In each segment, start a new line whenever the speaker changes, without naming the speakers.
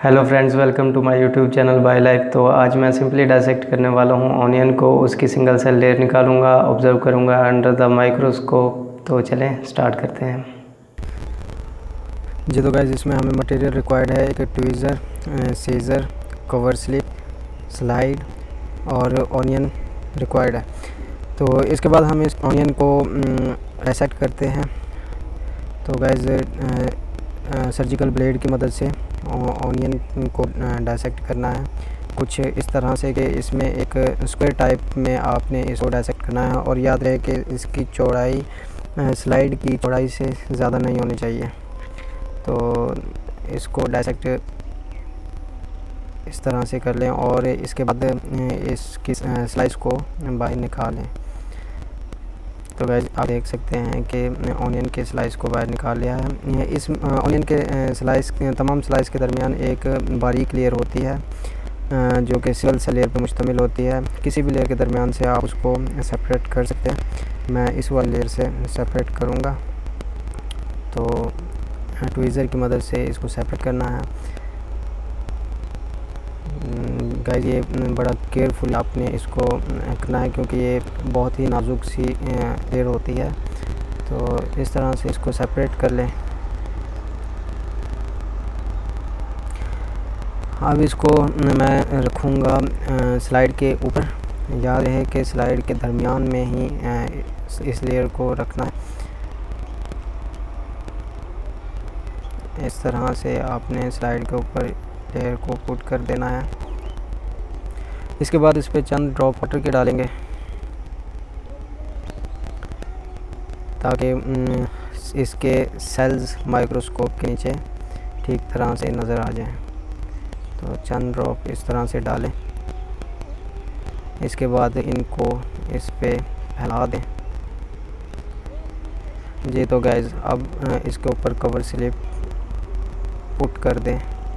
Hello friends, welcome to my YouTube channel by life. तो आज मैं सिंपली डायसेक्ट करने वाला हूँ ऑनियन को। उसकी सिंगल सेल लेयर निकालूंगा, ऑब्जर्व करूँगा अंडर द माइक्रोस्कोप। तो चलें स्टार्ट करते हैं
जी। तो गाइस इसमें हमें मटेरियल रिक्वायर्ड है एक tweezer, scissor, cover slip, slide और ऑनियन रिक्वायर्ड है। तो इसके बाद हम इस ऑनियन को डायसेक्ट करते हैं। तो गाइस सर्जिकल ब्लेड की मदद से ऑनियन को डायसेक्ट करना है कुछ इस तरह से कि इसमें एक स्क्वायर टाइप में आपने इसको डायसेक्ट करना है। और याद रहे कि इसकी चौड़ाई स्लाइड की चौड़ाई से ज़्यादा नहीं होनी चाहिए। तो इसको डायसेक्ट इस तरह से कर लें और इसके बाद इसकी स्लाइस को बाहर निकालें। तो गाइस आप देख सकते हैं कि ऑनियन के स्लाइस को बाहर निकाल लिया है। इस ऑनियन के स्लाइस तमाम स्लाइस के दरमियान एक बारीक लेयर होती है जो कि सिंगल से लेयर पर मुश्तमिल होती है। किसी भी लेयर के दरमियान से आप उसको सेपरेट कर सकते हैं। मैं इस वाली लेयर से सेपरेट करूँगा। तो ट्वीज़र की मदद से इसको सेपरेट करना है। गाइस ये बड़ा केयरफुल आपने इसको रखना है क्योंकि ये बहुत ही नाजुक सी लेयर होती है। तो इस तरह से इसको सेपरेट कर लें। अब इसको मैं रखूँगा स्लाइड के ऊपर। याद रहे कि स्लाइड के दरमियान में ही इस लेयर को रखना है। इस तरह से आपने स्लाइड के ऊपर लेयर को पुट कर देना है। इसके बाद इस पर चंद ड्रॉप वाटर के डालेंगे ताकि इसके सेल्स माइक्रोस्कोप के नीचे ठीक तरह से नज़र आ जाएं। तो चंद ड्रॉप इस तरह से डालें। इसके बाद इनको इस पे फैला दें। जी तो गाइस अब इसके ऊपर कवर स्लिप पुट कर दें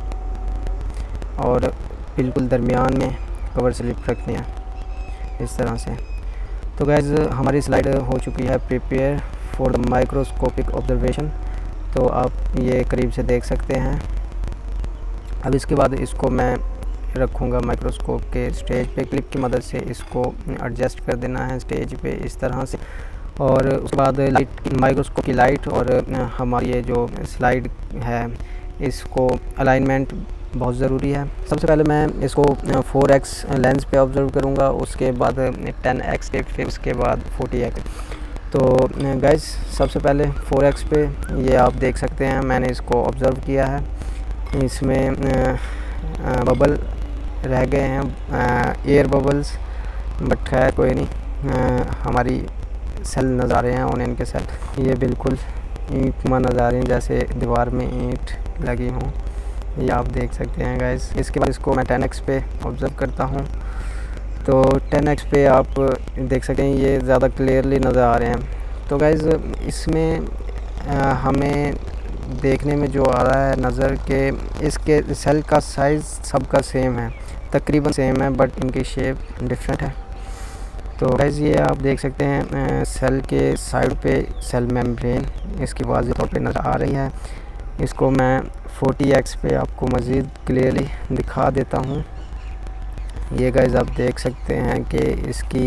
और बिल्कुल दरमियान में कवर स्लिप रखनी है इस तरह से। तो गाइस हमारी स्लाइड हो चुकी है prepare for the microscopic observation. तो आप ये करीब से देख सकते हैं। अब इसके बाद इसको मैं रखूँगा माइक्रोस्कोप के स्टेज पे। क्लिप की मदद से इसको एडजस्ट कर देना है स्टेज पे इस तरह से। और उसके बाद लाइट, माइक्रोस्कोप की लाइट और हमारी ये जो स्लाइड है इसको अलाइनमेंट बहुत ज़रूरी है। सबसे पहले मैं इसको 4x लेंस पे ऑब्ज़र्व करूँगा, उसके बाद 10x पे, फिर उसके बाद 40x। तो गाइस सबसे पहले 4x पे ये आप देख सकते हैं मैंने इसको ऑब्ज़र्व किया है। इसमें बबल रह गए हैं, एयर बबल्स, बट खैर कोई नहीं। हमारी सेल नज़र आ रहे हैं ऑनियन के सेल। ये बिल्कुल ईंट मा नज़र आ रहे हैं जैसे दीवार में ईंट लगी हों। ये आप देख सकते हैं गाइस। इसके बाद इसको मैं 10x पे ऑब्ज़र्व करता हूँ। तो 10x पे आप देख सकते हैं ये ज़्यादा क्लियरली नज़र आ रहे हैं। तो गाइस इसमें हमें देखने में जो आ रहा है नज़र के इसके सेल का साइज़ सबका सेम है, तकरीबन सेम है, बट इनकी शेप डिफरेंट है। तो गाइस ये आप देख सकते हैं सेल के साइड पे सेल मेम्ब्रेन इसकी वाज़ेह तौर पे नज़र आ रही है। इसको मैं 40x पे आपको मज़ीद क्लियरली दिखा देता हूँ। ये गाइस आप देख सकते हैं कि इसकी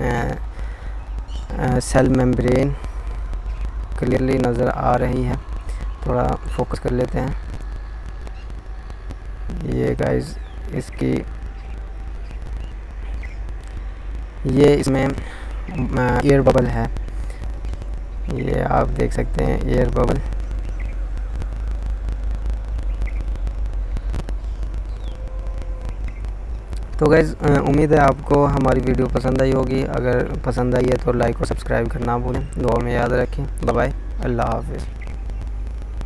सेल मेम्ब्रेन क्लियरली नज़र आ रही है। थोड़ा फोकस कर लेते हैं। ये गाइस इसकी ये इसमें एयर बबल है। ये आप देख सकते हैं एयर बबल। तो गाइस उम्मीद है आपको हमारी वीडियो पसंद आई होगी। अगर पसंद आई है तो लाइक और सब्सक्राइब करना भूलें। दुआ में याद रखें। बाय बाय, अल्लाह हाफ़िज़।